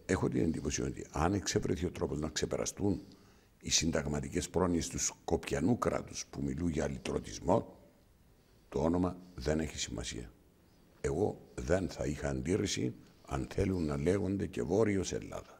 έχω την εντύπωση ότι αν εξευρεθεί ο τρόπος να ξεπεραστούν οι συνταγματικές πρόνοιες του Σκοπιανού κράτους που μιλούν για λυτρωτισμό, το όνομα δεν έχει σημασία. Εγώ δεν θα είχα αντίρρηση αν θέλουν να λέγονται και Βόρειος Ελλάδα.